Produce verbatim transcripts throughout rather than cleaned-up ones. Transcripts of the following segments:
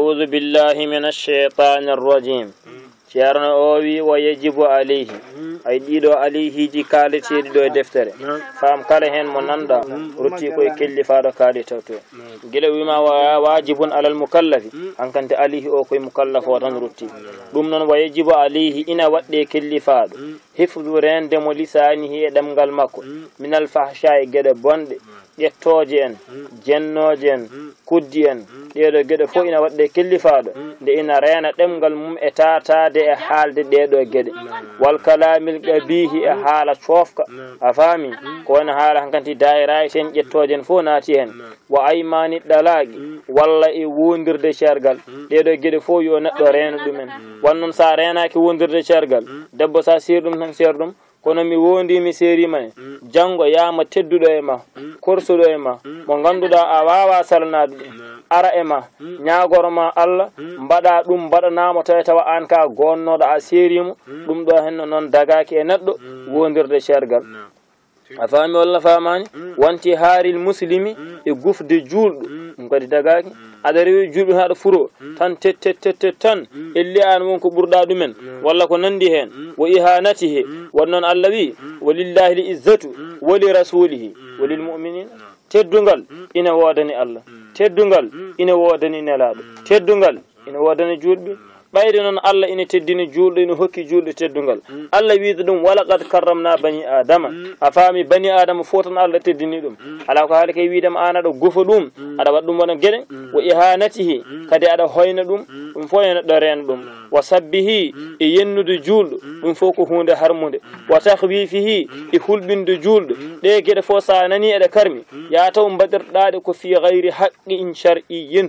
أعوذ بالله من الشيطان الرجيم ceerno o wi wa yajibu alayhi ay ɗiɗo alayhiji kaaleteɗi ɗo e deftere faam kala hen mo nanda rutti koye kellifaɗo kaali tawto guila wima wajibun alal mukallafi hankkante alayhi o koye mukallaf o tan rutti ɗum noon wa yajibu alayhi ina waɗɗe kellifaɗo hifdu rendemo lisanihi e ɗemgal makko minal fahsha e gueɗe bonɗe ƴettoje en jennoje en kuddi en ɗeɗo gueɗe fof ina waɗɗe kellifaɗo nde ina reena ɗemgal mum e tatade e haalde ɗeɗo gueɗe wal kalamil qabihi e haala coofka a faami ko wona haala hankanti dayiraji en ƴettoje en fof naati hen wa aymani ɗalaqi walla e wondirde cergal ɗeɗo gueɗe fof yo neɗɗo reena ɗumen wannon sa reenaki wondirde cergal debbo sa seeri ɗum tan seeri ɗum kono mi wondi mi serima e janggo yama tedduɗo e ma korsuɗo e ma mo ganduɗa a wawa salnade ɗum ara e ma ñagoroma Allah mbaɗa ɗum mbaɗanamo tawi tawa an ka gonnoɗo a serimo ɗum ɗo henno noon dagaki e neɗɗo wondirde cergal a faami walla famani wanti haaril muslimi e gufde julɗo ɗum kadi dagaki aɗa rewi julɗo haɗa furo tan tettettettet tan elli an wonko ɓurɗa ɗumen walla ko nandi hen wo ihanatihi won noon Allah wi walillahi l izzatu wali rasulihi walil mu'minin teddungal ina wodani Allah teddungal ina wodani nelaɗo teddungal ina wodani julɓe ɓayde noon Allah ina teddini julɗo ina hokki julɗo teddungal Allah wiide ɗum walaqad karramna bani adama a faami bani adama fof tan Allah teddini ɗum ala ko haali kay wiidema an aɗa gofa ɗum aɗa waɗa ɗum wona gueɗe wo ihanatihi kadi aɗa hoyna ɗum ɗum fof e neɗɗo reena ɗum wa sabbihi e yennude julɗo ɗum fof ko hunde harmude wa tahwifihi e hulɓinde julɗo ɗe gueɗe fof sa nani eɗe karmi ya taw mbaɗirɗaɗe ko fi gayri haqqin shar'iyyin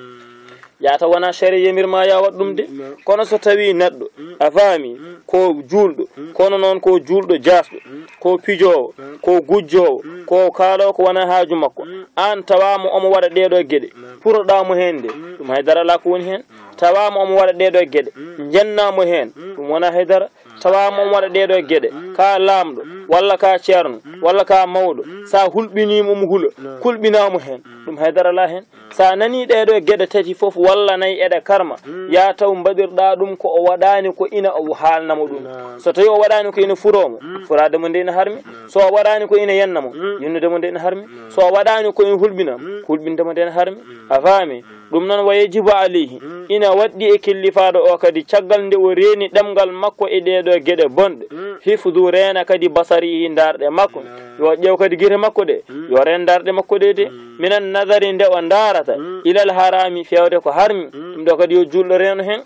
yata wona sari yamirma ya waɗ ɗum de kono so tawi neɗɗo a faami ko julɗo kono noon ko julɗo jasɗo ko pijowo ko gujjowo ko kaalowo ko wona haaju makko an tawama omo waɗa ɗeɗo gueɗe puroɗamo hen de ɗum haydara ala ko woni hen tawama omo waɗa ɗeɗo gueɗe jennamo hen ɗum wona haydara tawama omo waɗa ɗeɗo gueɗe ka lamɗo walla ka ceerno walla ka mawɗo sa hulɓinimo omo huula kulɓinamo hen ɗum haydara ala hen sa nani ɗeɗo gueɗe tati foof walla nayyi eɗe karma ya taw mbaɗirɗa ɗum ko o waɗani ko ina o haalnamo ɗum so tawi o waɗani ko ina furomo furademo nde ina harmi so o waɗani ko ina yennamo yennudemo nde ina harmi so o waɗani ko ina hulɓina hulɓindemo nde ina harmi a faami ɗum noon wa yajibu alayhi ina waɗɗi e kellifaɗo o kadi caggal nde o reeni ɗemgal makko e ɗeɗo gueɗe bonɗe hifdu reena kadi basarihi darɗe makko yo ƴeew kadi guite makko ɗe yo reen darɗe makko ɗe de minan nadari nde o darata ilal harami fewde ko harmi ɗum ɗo kadi yo julɗo reeno hen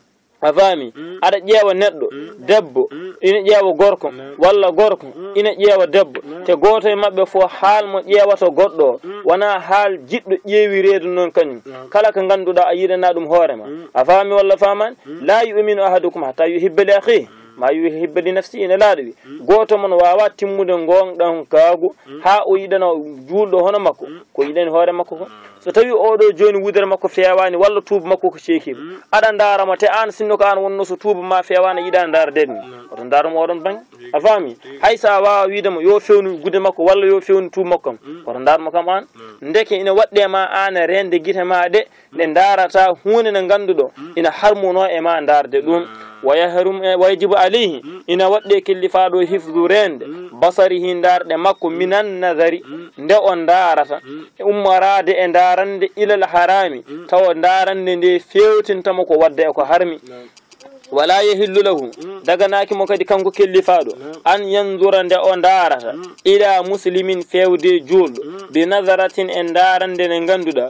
a faami aɗa ƴeewa neɗɗo debbo ina ƴeewa gorko walla gorko ina ƴeewa debbo te goto e mabɓe fof haal mo ƴeewata goɗɗo o wona haal jiɗɗo ƴeewireede noon kañum kala ko ganduɗa a yiɗana ɗum hoorema a faami walla famani la yuminu ahadukum hatta yuhibba li akhihi ma yuhibba li nafsihi ina laaɗo wi goto mon wawa timmude gonɗan kaagu ha o yiɗana julɗo hono makko ko yiɗani hoore makko ko so tawi oɗo joni wudere makko fewani walla tuuba makko ko ceekiɓe aɗa darama te an sinno ko an wonno so tuuba ma fewani yiɗani darade ni oto daramo oɗon banggue a faami hay sa wawa widemo yo fewnu gude makko walla yo fewnu tuuba makko kam oto darmo kam an ndeke ina waɗɗe ma an rende guite ma ɗe ɗe darata hunde nde ganduɗo ina harmuno e ma darde ɗum wayahrum wayajibu alayhi ina waɗɗe kellifaɗo hifdu rende basarihi darɗe makko minan nadari nde on darata ummarade e darande ilal harami tawa darande nde fewtintamo ko wadda e ko harmi wala yahillu lahu daganaki mo kadi kanko kellifaɗo an yanzura nde o darata ila muslimin fewde julɗo bi nazaratin e darande nde ganduɗa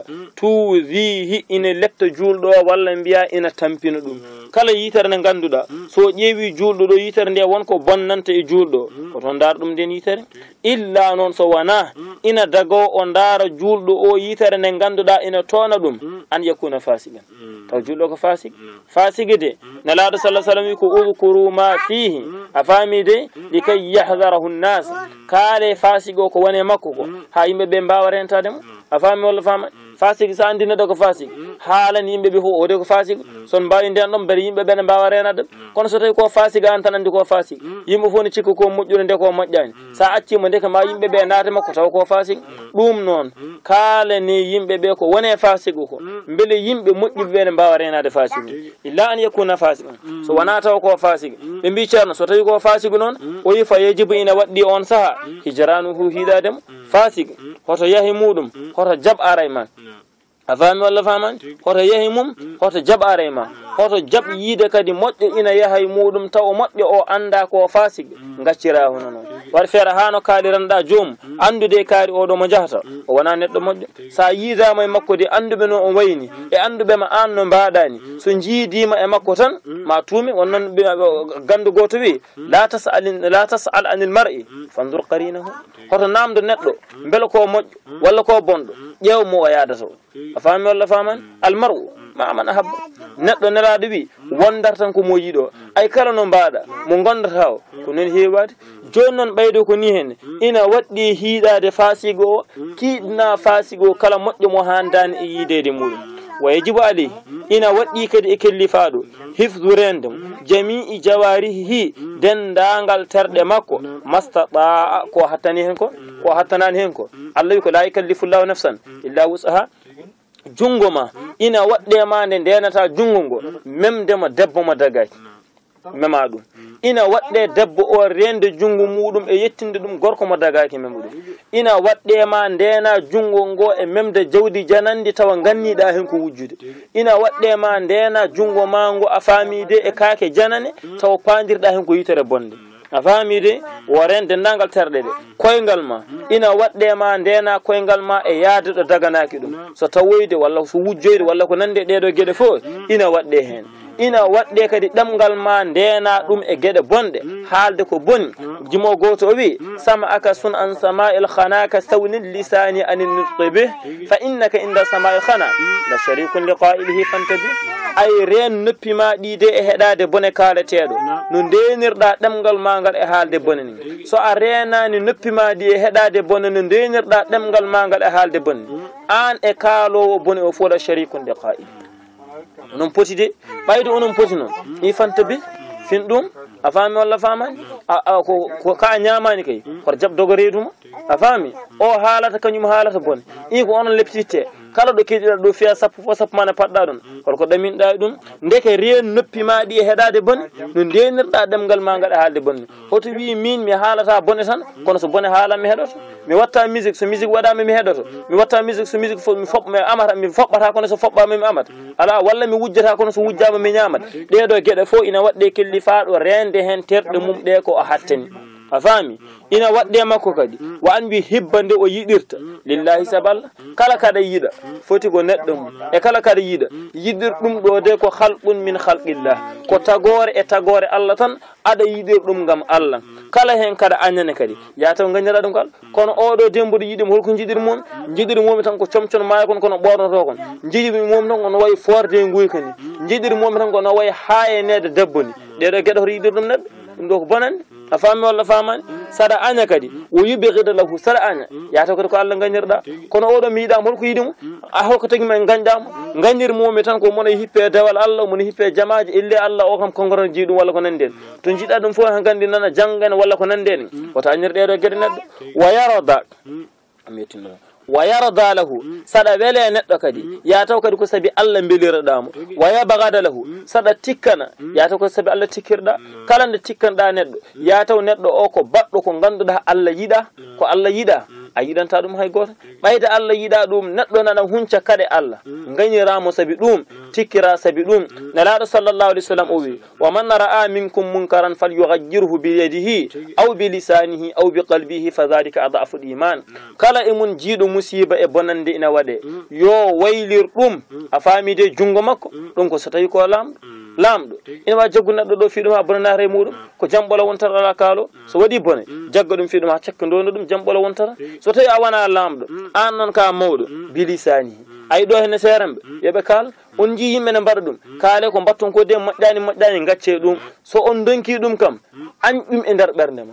tuzihi ina lepta julɗo o walla mbiya ina tampina ɗum kala yitere nde ganduɗa so ƴeewi julɗo ɗo yitere nde wonko bonnanta e julɗo o oton dara ɗum nden yitere illa noon so wona ina dago o dara julɗo o yitere nde ganduɗa ina tona ɗum an yakuna fasigan taw julɗo ko fasik fasigi de nelaɗo sallah sallam wi ko udkuru ma fihi a faami de likay yahdarahu nnas kaale fasigo ko woni makko ko ha yimɓe ɓe mbawa rentade mo a faami walla fama fasik sa andi neɗɗo ko fasik haalani yimɓe ɓe fof o de ko fasik son mbawi nden ɗon mbeɗa yimɓe ɓene mbawa renade kono so tawi ko fasik an tan andi ko fasik yimɓe fof ne cikka ko moƴƴude nde ko moƴƴani sa accima ndeke ma yimɓe ɓe naate makko taw ko fasik ɗum noon kaalani yimɓe ɓe ko wone fasigu ko beele yimɓe moƴƴuɓe ɓe ne mbawa renade fasik illa an yakuna fasik so wona taw ko fasik ɓe mbi ceerno so tawi ko fasigu noon o yi fa yejibu ina waɗɗi on saaha hijranuhu hiiɗademo fasik hoto yahi muɗum hoto jab aray man a faami walla famani hoto yahi mum hoto jab aray ma hoto jab yiide kadi moƴƴo ina yahay muɗum taw moƴƴo o anda ko fasik gaccira hono noon waɗa feere hano kaaliranɗa joomum andude kaari oɗo mo jahata o wona neɗɗo moƴƴo sa yiidama e makko de anduɓe no o wayni e anduɓe ma an no mbaɗani so jiidima e makko tan ma tuumi wonnoon gandu goto wi la tasal la tasal anil mar'i fandur qarinahu hoto namdo neɗɗo beele ko moƴƴo walla ko bonɗo ƴeew mo o yaadata o a faami walla famani almar'u ma man ahabba neɗɗo nelaɗo wi wondar tan ko mo yiiɗo ay kala no mbaɗa mo gondata o ko non heewade joni noon ɓeydo ko ni hen ina waɗɗi hiiɗade fasigo o kiiɗna fasigo kala moƴƴo mo handani e yiidede muɗum wa yajibu alayhi ina waɗɗi kadi e kellifaɗo hifdu rendem jamii jawarihi dendagal terɗe makko mastata ko hattani hen ko ko hattanani hen ko allah wi ko la yukallifullahu nafsan illa wus'aha jungo ma ina waɗɗe ma nde ndenata jungo ngo memdema debbo mo dagaki mema ɗum ina waɗɗe debbo o rende jungo muɗum e yettinde ɗum gorko mo dagaki mema ɗum ina waɗɗe ma ndena jungo ngo e memde jawdi janandi tawa ganniɗa hen ko wujjude ina waɗɗe ma ndena jungo ma ngo a faamide e kaake janane tawa pandirɗa hen ko yitere bonde a faamide wo ren dendagal terɗe ɗe koyngal ma ina waɗɗe ma ndena koyngal ma e yaade ɗo daganaki ɗum so tawoyde walla so wujjoyde walla ko nande ɗeɗo gueɗe fof ina waɗɗe hen ina waɗɗe kadi ɗemgal ma ndena ɗum e gueɗe bonɗe haalde ko boni jimo goto o wi sama aka sun an sama'il khanaka sawnil lisani anin nutqi bih fa innaka inda sama'il khana la sharikun li qa'ilihi fantabi ay ren noppi ma ɗi de e heɗade bone kalateɗo no ndenirɗa ɗemgal ma ngal e haalde bone ni so a renani noppi ma ɗi e heɗade bone no ndenirɗa ɗemgal ma ngal e haalde bone an e kaalowo bone o fof la sharikun li qa'il onon poti de ɓayde onon poti noon i fanta bi fin ɗum a faami walla famani ko ka ñamani kay koto jab dogo reeduma a faami o haalata kañum haalata bone i ko onon leptitte kala ɗo keɗiɗa ɗo fiya sappo fo sappo mana paɗɗa ɗon koto ko ɗaminɗa e ɗum ndeke reen noppi ma ɗi e heɗade bone no ndenirɗa ɗemgal ma ngaɗa haalde bone hoto wi min mi haalata bone tan kono so bone haalan mi heɗoto mi watta musique so musique waɗama mi heɗoto mi watta musique so musique mi foɓ mi amata mi foɓɓata kono so foɓɓama mi amata ala walla mi wujjata kono so wujjama mi ñamata ɗeɗo gueɗe fo ina waɗɗe kellifaɗo rende hen terɗe mum ɗe ko o hattani a faami ina waɗɗe makko kadi wa an wi hibba nde o yiɗirta lillahi saballa kala kaɗa yiɗa foti ko neɗɗo mum e kala kaɗa yiɗa yiɗir ɗum ɗo de ko halqun min halqillah ko tagore e tagore Allah tan aɗa yiɗir ɗum gam Allah kala hen kaɗa añane kadi ya taw gañira ɗum kala kono oɗo dembuɗo yiɗimo holko jiɗir mum jiɗir mum tan ko comcon maya kon kono ɓornoto kon jiɗir mum tan kono wayi forde guyka ni jiɗir mum tan kono wayi hayenede debbo ni ɗeɗo gueɗe hoto yiɗir ɗum neɗɗo ɗum ɗo ko bonande a faami walla famani saɗa aña kadi o yubihida lahu saɗa aña yataw kadi ko Allah gañirɗa kono oɗo mi yiɗama holko yiɗimo a holko tagui men gañɗamo gañir momi tan ko mona hippe dewal Allah mona hippe jamaji ille Allah o kam konkoron jiiɗum walla ko nandi en to jiiɗa ɗum fof han gandi nana janggane walla ko nandi en woto añirɗeɗo gueɗe neɗɗo wa yarada mettino wa yarda lahu saɗa wele neɗɗo kadi ya taw kadi ko saabi Allah beliraɗamo wa yabgada lahu saɗa tikkana ya taw ko saabi Allah tikkirɗa kala nde tikkanɗa neɗɗo ya taw neɗɗo o ko baɗɗo ko ganduɗa Allah yiɗa ko Allah yiɗa a yiɗanta ɗum hay goto ɓayde Allah yiɗa ɗum neɗɗo nana hunca kade Allah gañiramo saabi ɗum tikkira saabi ɗum nelaɗo sallllahu alih w sallam o wi wa man ra'a minkum munkaran falyughayyirhu bi yadihi aw bi lisanihi aw bi qalbihi fa dhalika adafu l iman kala e mun jiiɗo musiba e bonande ina waɗe yo waylir ɗum a faamide junggo makko ɗum ko so tawi ko lamɗo lamɗo ina wawi jaggu neɗɗo ɗo fiɗum ha bonanare e muɗum ko jamɓola wontata ala kaalo so waɗi bone jagga ɗum fiɗum ha cakka ndono ɗum jamɓola wontata so tawi a wona lamɗo an noon ka mawɗo bilisani ayi ɗo hene seeranɓe yoɓe kaal on jii yimɓe ne mbaɗa ɗum kaale ko mbatton ko de moƴƴani moƴƴani gacce ɗum so on donki ɗum kam añ ɗum e nder ɓernde ma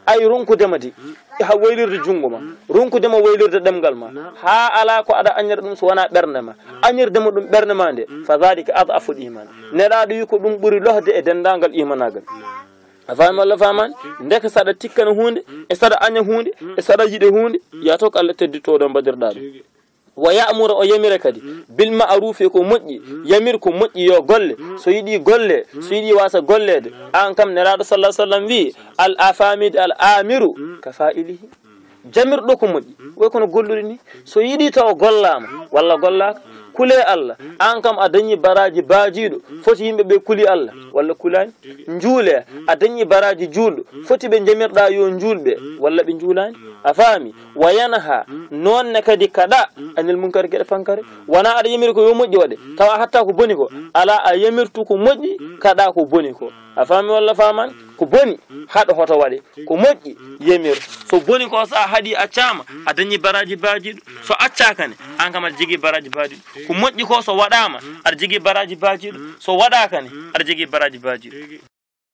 ay ronkudema di ha waylirde jungo ma ronkudema waylirde demgal ma ha ala ko ada anyar dum so wana bernde ma anyirde dum bernde ma nde fa zalika adafu iman neɗaɗo wi ko ɗum ɓuri lohde e dendagal imanagal a faami walla famani ndeka saɗa tikkana hunde e saɗa aña hunde e saɗa yiɗe hunde yato ko Allah tedditoɗo mbadirɗa ɗum wa ya'muru o yamira kadi bil ma'ruf ko moƴƴi yamir ko moƴƴi yo golle so yiɗi golle so yiɗi wasa gollede an kam neraɗo sallallahu alaihi wasallam wi al afamid al amiru ka fa'ilihi jamirɗo ko moƴƴi way kono golluri ni so yiɗi taw gollama walla gollaka kule Allah an kam a dañi baraji baajiɗo foti yimɓeɓe kuli Allah walla kulani juule a dañi baraji juulɗo foti ɓe jamirɗa yo juulɓe walla ɓe juulani a faami wa yanha nonne kadi kaɗa anil munkar gueɗe pankare wona aɗa yamiri ko yo moƴƴi waɗe tawa hatta ko boni ko ala a yamirtu ko moƴƴi kaɗa ko boni ko a faami walla famani ko boni haɗa hoto waɗe ko moƴƴi yamir so boni ko sa haɗi accama a dañi baraji baajiɗo so accakane an kam aɗa jogui baraji baajiɗo ko moƴƴi ko so waɗama aɗa jogui baraji baajiɗo so waɗakane aɗa jogui baraji baajiɗo